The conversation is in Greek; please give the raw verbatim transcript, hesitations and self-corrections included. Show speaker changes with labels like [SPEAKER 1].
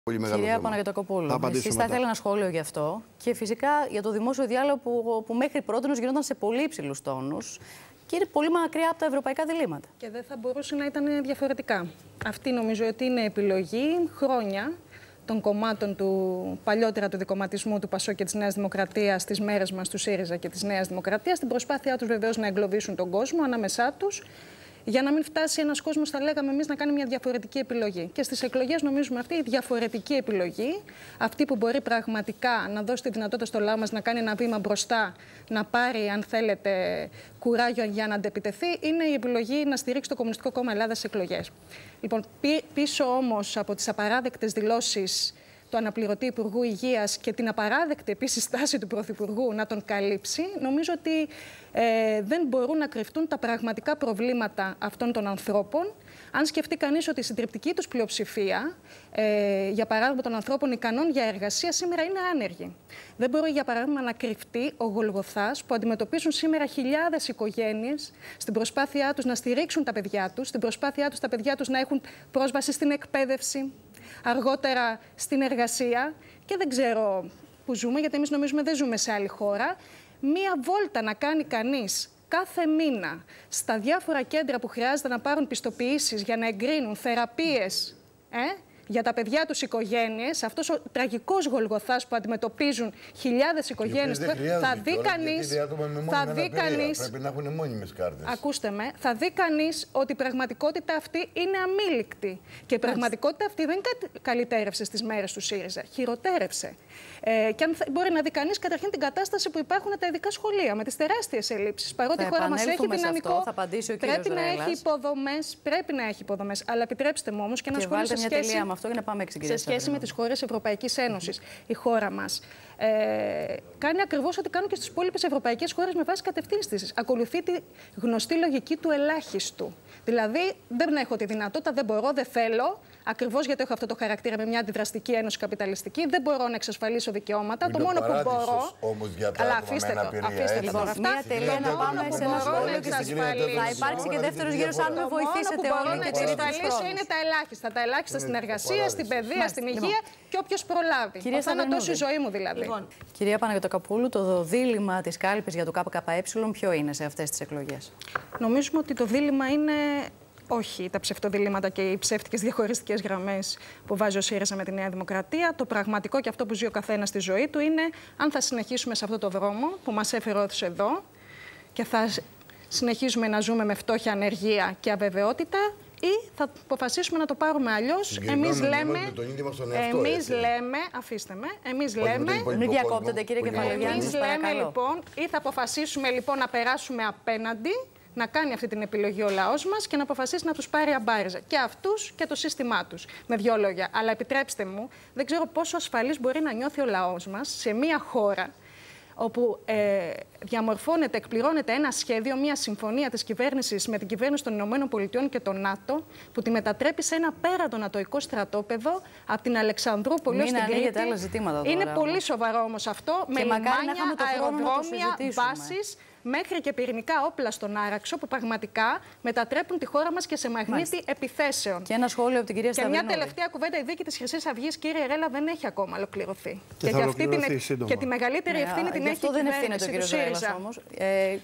[SPEAKER 1] Κυρία Παναγιωτακοπούλου, εσείς θα ήθελα ένα σχόλιο γι' αυτό και φυσικά για το δημόσιο διάλογο που, που μέχρι πρώτη γινόταν σε πολύ υψηλούς τόνους και είναι πολύ μακριά από τα ευρωπαϊκά διλήμματα.
[SPEAKER 2] Και δεν θα μπορούσε να ήταν διαφορετικά. Αυτή νομίζω ότι είναι επιλογή χρόνια των κομμάτων του παλιότερα του δικομματισμού του Πασόκ και της Νέας Δημοκρατίας στις μέρες μας του ΣΥΡΙΖΑ και της Νέας Δημοκρατίας, στην προσπάθειά τους βεβαίως να εγκλωβίσουν τον κόσμο ανάμεσά τους, για να μην φτάσει ένας κόσμος, θα λέγαμε εμείς, να κάνει μια διαφορετική επιλογή. Και στις εκλογές νομίζουμε αυτή η διαφορετική επιλογή, αυτή που μπορεί πραγματικά να δώσει τη δυνατότητα στο λαό μας να κάνει ένα βήμα μπροστά, να πάρει, αν θέλετε, κουράγιο για να αντεπιτεθεί, είναι η επιλογή να στηρίξει το Κομμουνιστικό Κόμμα Ελλάδας στις εκλογές. Λοιπόν, πίσω όμως από τις απαράδεκτες δηλώσεις του αναπληρωτή Υπουργού Υγείας και την απαράδεκτη επίσης στάση του Πρωθυπουργού να τον καλύψει, νομίζω ότι ε, δεν μπορούν να κρυφτούν τα πραγματικά προβλήματα αυτών των ανθρώπων. Αν σκεφτεί κανείς ότι η συντριπτική τους πλειοψηφία, ε, για παράδειγμα των ανθρώπων ικανών για εργασία, σήμερα είναι άνεργοι. Δεν μπορεί, για παράδειγμα, να κρυφτεί ο Γολγοθάς που αντιμετωπίζουν σήμερα χιλιάδες οικογένειες στην προσπάθειά τους να στηρίξουν τα παιδιά τους, στην προσπάθειά τους τα παιδιά τους να έχουν πρόσβαση στην εκπαίδευση, αργότερα στην εργασία και δεν ξέρω που ζούμε, γιατί εμείς νομίζουμε δεν ζούμε σε άλλη χώρα. Μία βόλτα να κάνει κανείς κάθε μήνα στα διάφορα κέντρα που χρειάζεται να πάρουν πιστοποιήσεις για να εγκρίνουν θεραπείες ε, για τα παιδιά τους οικογένειες, αυτός ο τραγικός Γολγοθάς που αντιμετωπίζουν χιλιάδες οικογένειες, θα δει κανείς... Θα δει κανείς...
[SPEAKER 3] Πρέπει να έχουν μόνιμες κάρτες.
[SPEAKER 2] Ακούστε με, θα δει κανείς ότι η πραγματικότητα αυτή είναι αμήλικτη. Και η πραγματικότητα αυτή δεν καλυτέρευσε στις μέρες του ΣΥΡΙΖΑ, χειροτέρευσε. Ε, και αν μπορεί να δει κανείς καταρχήν την κατάσταση που υπάρχουν τα ειδικά σχολεία με τις τεράστιες ελλείψεις. Παρότι η χώρα μας έχει δυναμικό,
[SPEAKER 1] θα
[SPEAKER 2] πρέπει να έχει υποδομές, πρέπει να έχει υποδομές. Αλλά επιτρέψτε μου όμως και ένα σχόλιο σε σχέση,
[SPEAKER 1] αυτό για να πάμε
[SPEAKER 2] σε σχέση με τις χώρες Ευρωπαϊκής Ένωσης. Η χώρα μας ε, κάνει ακριβώς ό,τι κάνουν και στις υπόλοιπες ευρωπαϊκές χώρες με βάση κατευθύνσεις. Ακολουθεί τη γνωστή λογική του ελάχιστου. Δηλαδή, δεν έχω τη δυνατότητα, δεν μπορώ, δεν θέλω. Ακριβώς γιατί έχω αυτό το χαρακτήρα με μια αντιδραστική ένωση καπιταλιστική, δεν μπορώ να εξασφαλίσω δικαιώματα.
[SPEAKER 3] Είναι
[SPEAKER 2] το μόνο που μπορώ.
[SPEAKER 3] Όμως για τα
[SPEAKER 2] αλλά
[SPEAKER 3] άτομα
[SPEAKER 2] αφήστε
[SPEAKER 3] με
[SPEAKER 2] το. Αφήστε το.
[SPEAKER 1] Λοιπόν,
[SPEAKER 2] Αυτά.
[SPEAKER 1] μια τελεία να πάμε σε ένα σχόλιο και θα υπάρξει και δεύτερος γύρος αν με βοηθήσετε όλοι.
[SPEAKER 2] Το μόνο που μπορώ να εξασφαλίσω είναι τα ελάχιστα. Τα ελάχιστα στην εργασία, στην παιδεία, στην υγεία και όποιος προλάβει. Θα είναι τόση ζωή μου δηλαδή.
[SPEAKER 1] Κυρία Παναγιωτακοπούλου, το δίλημμα της κάλπης για το ΚΚΕ ποιο είναι σε αυτές τις εκλογές?
[SPEAKER 2] Νομίζουμε ότι το δίλημμα είναι. Όχι τα ψευτοδιλήμματα και οι ψεύτικες διαχωριστικές γραμμές που βάζει ο ΣΥΡΙΖΑ με τη Νέα Δημοκρατία. Το πραγματικό και αυτό που ζει ο καθένας στη ζωή του είναι αν θα συνεχίσουμε σε αυτό το δρόμο που μας έφερε όδους εδώ και θα συνεχίζουμε να ζούμε με φτώχεια, ανεργία και αβεβαιότητα, ή θα αποφασίσουμε να το πάρουμε αλλιώς. Εμείς λέμε, εμείς λέμε, αφήστε με, εμείς λέμε,
[SPEAKER 1] μην διακόπτετε κύριε Κεφαλογιάννη,
[SPEAKER 2] εμείς λέμε λοιπόν, ή θα αποφασίσουμε λοιπόν να περάσουμε απέναντι, να κάνει αυτή την επιλογή ο λαός μας και να αποφασίσει να τους πάρει αμπάριζα. Και αυτούς και το σύστημά τους. Με δύο λόγια. Αλλά επιτρέψτε μου, δεν ξέρω πόσο ασφαλής μπορεί να νιώθει ο λαός μας σε μια χώρα όπου ε, διαμορφώνεται, εκπληρώνεται ένα σχέδιο, μια συμφωνία της κυβέρνησης με την κυβέρνηση των Ηνωμένων Πολιτειών και τον ΝΑΤΟ, που τη μετατρέπει σε ένα πέραντο νατοϊκό στρατόπεδο από την Αλεξανδρούπολη στην Κρήτη.
[SPEAKER 1] Άλλα ζητήματα τώρα,
[SPEAKER 2] είναι
[SPEAKER 1] όμως.
[SPEAKER 2] πολύ σοβαρό όμως αυτό, και με λιμάνια, αεροδρόμια, βάσεις, μέχρι και πυρηνικά όπλα στον Άραξο, που πραγματικά μετατρέπουν τη χώρα μας και σε μαγνήτη Μάλιστα. επιθέσεων.
[SPEAKER 1] Και ένα σχόλιο από την κυρία
[SPEAKER 2] Σταυρινόλη. Και μια
[SPEAKER 1] Σταυρινόλη.
[SPEAKER 2] τελευταία κουβέντα, η δίκη της Χρυσής Αυγής, κύριε Ρέλα, δεν έχει ακόμα ολοκληρωθεί.
[SPEAKER 4] Και, και,
[SPEAKER 2] θα
[SPEAKER 4] αυτή
[SPEAKER 2] την...
[SPEAKER 4] σύντομα.
[SPEAKER 2] και τη μεγαλύτερη
[SPEAKER 1] ναι,
[SPEAKER 2] ευθύνη την έχει η
[SPEAKER 1] δεν ευθύνεται
[SPEAKER 2] κυβέρνηση του ΣΥΡΙΖΑ.
[SPEAKER 1] Όμως. Ε,